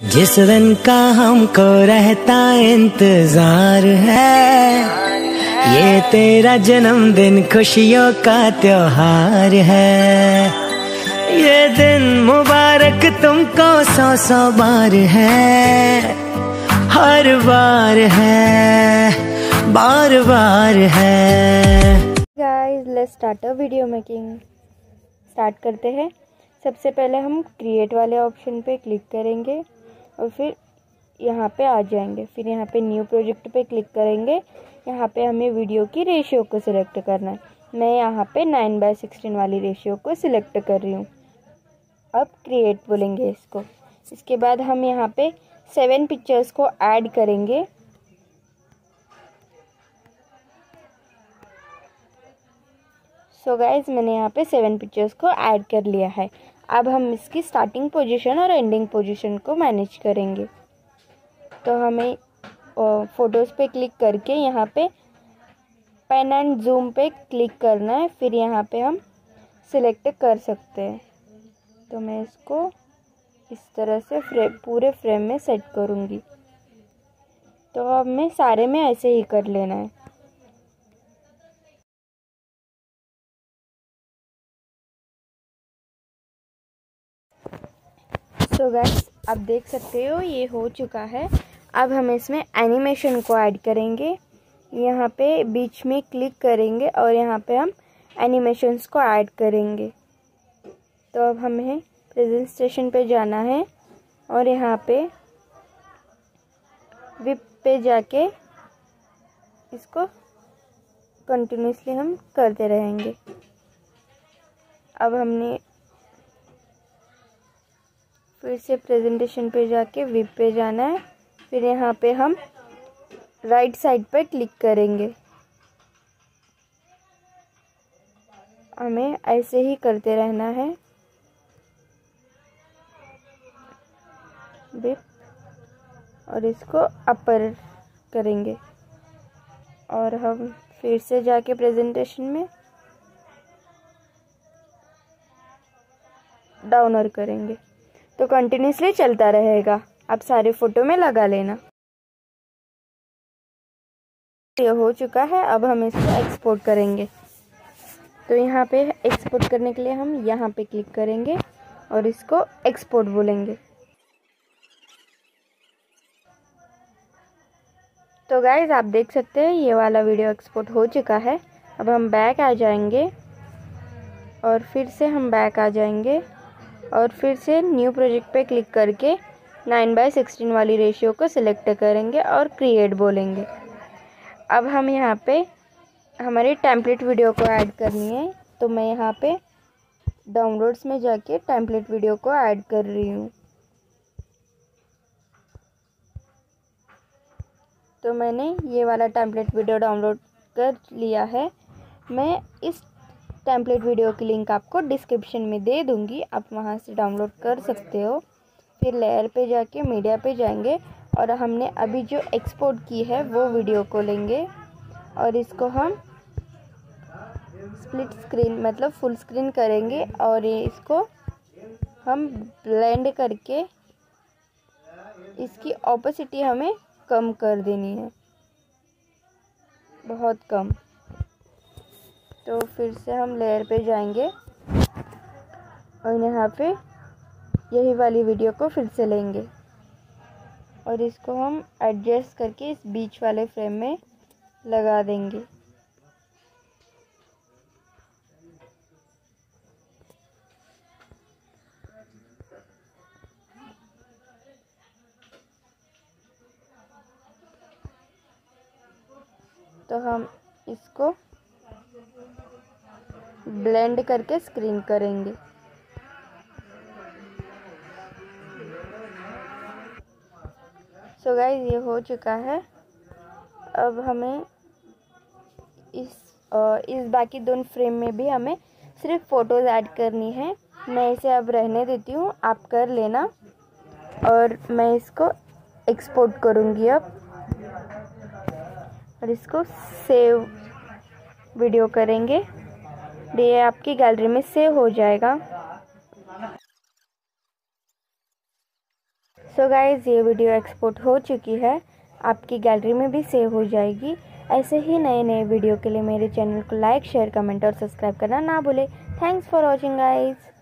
जिस दिन का हमको रहता इंतजार है, ये तेरा जन्मदिन खुशियों का त्योहार है। ये दिन मुबारक तुमको 100 बार है, हर बार है, बार बार है। Guys let's start a video making. Start करते हैं। सबसे पहले हम क्रिएट वाले ऑप्शन पे क्लिक करेंगे और फिर यहाँ पे आ जाएंगे। फिर यहाँ पे न्यू प्रोजेक्ट पे क्लिक करेंगे। यहाँ पे हमें वीडियो की रेशियो को सिलेक्ट करना है। मैं यहाँ पे 9:16 वाली रेशियो को सिलेक्ट कर रही हूँ। अब क्रिएट बोलेंगे इसको। इसके बाद हम यहाँ पे 7 पिक्चर्स को ऐड करेंगे। सो गाइज मैंने यहाँ पे 7 पिक्चर्स को ऐड कर लिया है। अब हम इसकी स्टार्टिंग पोजीशन और एंडिंग पोजीशन को मैनेज करेंगे। तो हमें फ़ोटोज़ पे क्लिक करके यहाँ पे पेन एंड जूम पे क्लिक करना है। फिर यहाँ पे हम सिलेक्ट कर सकते हैं। तो मैं इसको इस तरह से पूरे फ्रेम में सेट करूँगी। तो अब हमें सारे में ऐसे ही कर लेना है। सो गाइस आप देख सकते हो ये हो चुका है। अब हम इसमें एनिमेशन को ऐड करेंगे। यहाँ पे बीच में क्लिक करेंगे और यहाँ पे हम एनिमेशंस को ऐड करेंगे। तो अब हमें प्रेजेंटेशन पे जाना है और यहाँ पे विप पे जाके इसको कंटिन्यूसली हम करते रहेंगे। अब हमने फिर से प्रेजेंटेशन पे जाके विप पे जाना है। फिर यहाँ पे हम राइट साइड पर क्लिक करेंगे। हमें ऐसे ही करते रहना है। विप और इसको अपर करेंगे और हम फिर से जाके प्रेजेंटेशन में डाउनर करेंगे। तो कंटिन्यूसली चलता रहेगा। आप सारे फ़ोटो में लगा लेना। ये हो चुका है। अब हम इसको एक्सपोर्ट करेंगे। तो यहाँ पे एक्सपोर्ट करने के लिए हम यहाँ पे क्लिक करेंगे और इसको एक्सपोर्ट बोलेंगे। तो गाइज आप देख सकते हैं ये वाला वीडियो एक्सपोर्ट हो चुका है। अब हम बैक आ जाएंगे और फिर से हम बैक आ जाएंगे और फिर से न्यू प्रोजेक्ट पे क्लिक करके 9:16 वाली रेशियो को सिलेक्ट करेंगे और क्रिएट बोलेंगे। अब हम यहाँ पे हमारी टेम्पलेट वीडियो को ऐड करनी है। तो मैं यहाँ पे डाउनलोड्स में जाके टेम्पलेट वीडियो को ऐड कर रही हूँ। तो मैंने ये वाला टेम्पलेट वीडियो डाउनलोड कर लिया है। मैं इस टेम्पलेट वीडियो की लिंक आपको डिस्क्रिप्शन में दे दूँगी। आप वहाँ से डाउनलोड कर सकते हो। फिर लेयर पे जाके मीडिया पे जाएंगे और हमने अभी जो एक्सपोर्ट की है वो वीडियो को लेंगे और इसको हम स्प्लिट स्क्रीन मतलब फुल स्क्रीन करेंगे और ये इसको हम ब्लेंड करके इसकी ओपेसिटी हमें कम कर देनी है, बहुत कम। तो फिर से हम लेयर पे जाएंगे और यहाँ पे यही वाली वीडियो को फिर से लेंगे और इसको हम एडजस्ट करके इस बीच वाले फ्रेम में लगा देंगे। तो हम इसको ब्लेंड करके स्क्रीन करेंगे। सो गाइस ये हो चुका है। अब हमें इस बाकी दोनों फ्रेम में भी हमें सिर्फ फ़ोटोज़ ऐड करनी है। मैं इसे अब रहने देती हूँ, आप कर लेना। और मैं इसको एक्सपोर्ट करूँगी अब और इसको सेव वीडियो करेंगे। ये आपकी गैलरी में सेव हो जाएगा। सो गाइज़ ये वीडियो एक्सपोर्ट हो चुकी है, आपकी गैलरी में भी सेव हो जाएगी। ऐसे ही नए नए वीडियो के लिए मेरे चैनल को लाइक, शेयर, कमेंट और सब्सक्राइब करना ना भूलें। Thanks for watching guys.